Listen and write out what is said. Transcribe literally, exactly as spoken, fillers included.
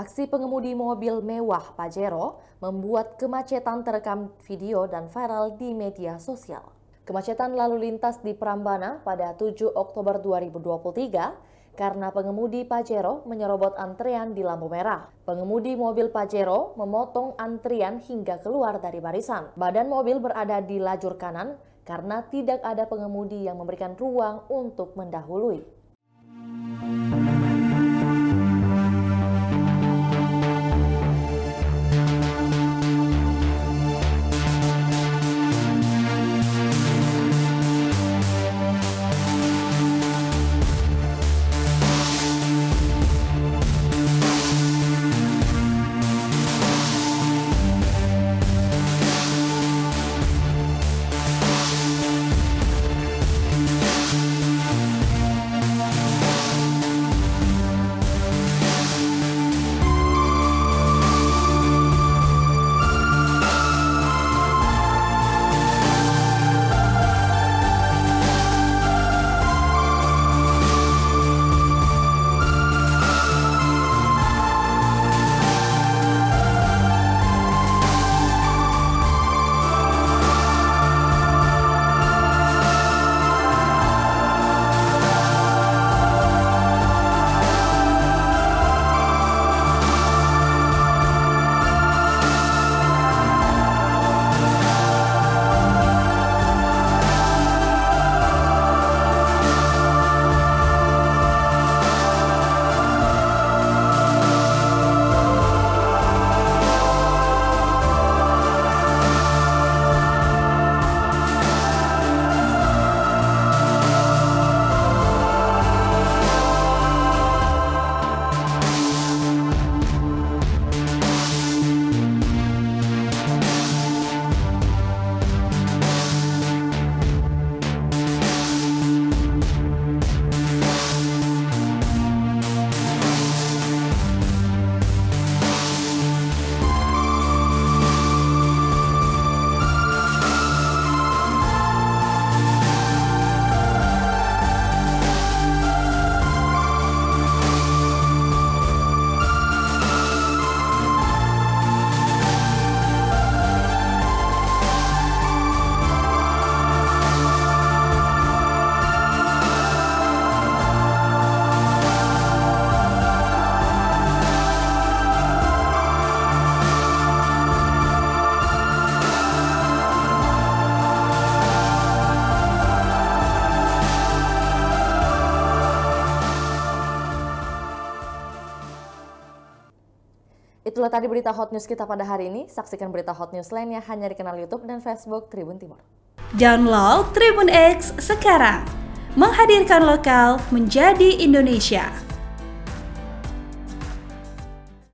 Aksi pengemudi mobil mewah Pajero membuat kemacetan terekam video dan viral di media sosial. Kemacetan lalu lintas di Prambanan pada tujuh Oktober dua ribu dua puluh tiga karena pengemudi Pajero menyerobot antrean di lampu merah. Pengemudi mobil Pajero memotong antrian hingga keluar dari barisan. Badan mobil berada di lajur kanan karena tidak ada pengemudi yang memberikan ruang untuk mendahului. Itulah tadi berita hot news kita pada hari ini. Saksikan berita hot news lainnya hanya di kanal YouTube dan Facebook Tribun Timur. Download Tribun X sekarang, menghadirkan lokal menjadi Indonesia.